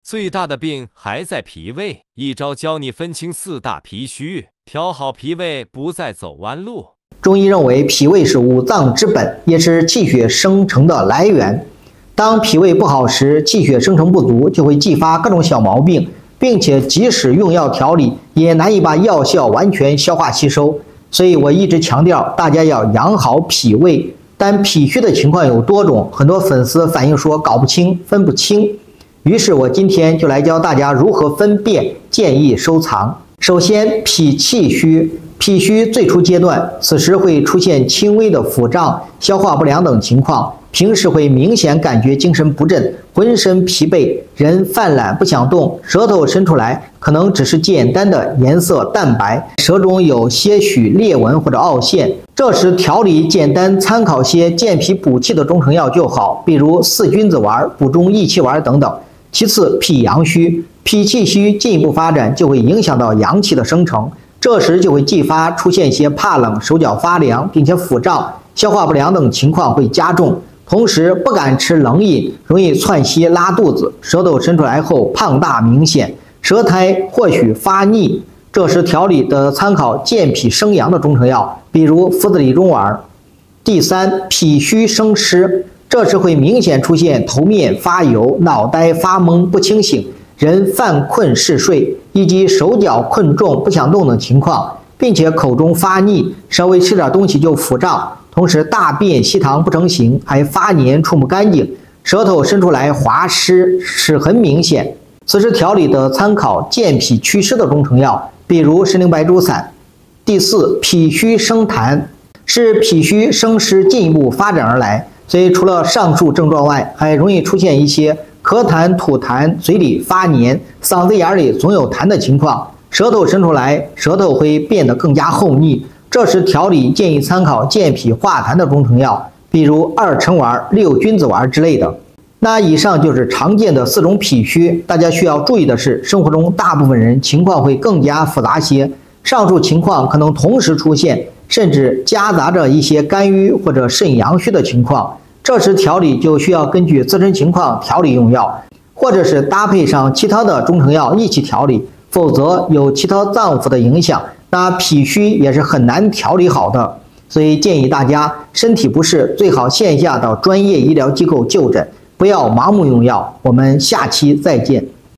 最大的病还在脾胃，一招教你分清四大脾虚，调好脾胃，不再走弯路。 中医认为，脾胃是五脏之本，也是气血生成的来源。当脾胃不好时，气血生成不足，就会继发各种小毛病，并且即使用药调理，也难以把药效完全消化吸收。所以我一直强调，大家要养好脾胃。但脾虚的情况有多种，很多粉丝反映说搞不清、分不清。于是我今天就来教大家如何分辨，建议收藏。首先，脾气虚。脾虚最初阶段，此时会出现轻微的腹胀、消化不良等情况，平时会明显感觉精神不振、浑身疲惫，人犯懒不想动，舌头伸出来可能只是简单的颜色淡白，舌中有些许裂纹或者凹陷。这时调理简单参考些健脾补气的中成药就好，比如四君子丸、补中益气丸等等。其次，脾阳虚，脾气虚进一步发展就会影响到阳气的生成。这时就会继发出现一些怕冷、手脚发凉，并且腹胀、消化不良等情况会加重。同时不敢吃冷饮，容易窜稀拉肚子，舌头伸出来后胖大明显，舌苔或许发腻。这时调理的参考健脾生阳的中成药，比如附子理中丸。第三，脾虚生湿，这时会明显出现头面发油、脑袋发懵、不清醒，人犯困嗜睡，以及手脚困重不想动等情况，并且口中发腻，稍微吃点东西就腹胀，同时大便稀溏不成形，还发黏触不干净，舌头伸出来滑湿，齿痕明显。此时调理的参考健脾祛湿的中成药，比如参苓白术散。第四，脾虚生痰，是脾虚生湿进一步发展而来，所以除了上述症状外，还容易出现一些咳痰、吐痰、嘴里发黏、嗓子眼里总有痰的情况，舌头伸出来，舌头会变得更加厚腻。这时调理建议参考健脾化痰的中成药，比如二陈丸、六君子丸之类的。那以上就是常见的4种脾虚，大家需要注意的是，生活中大部分人情况会更加复杂些，上述情况可能同时出现，甚至夹杂着一些肝郁或者肾阳虚的情况。这时调理就需要根据自身情况调理用药，或者是搭配上其他的中成药一起调理，否则有其他脏腑的影响，那脾虚也是很难调理好的。所以建议大家身体不适，最好线下到专业医疗机构就诊，不要盲目用药。我们下期再见。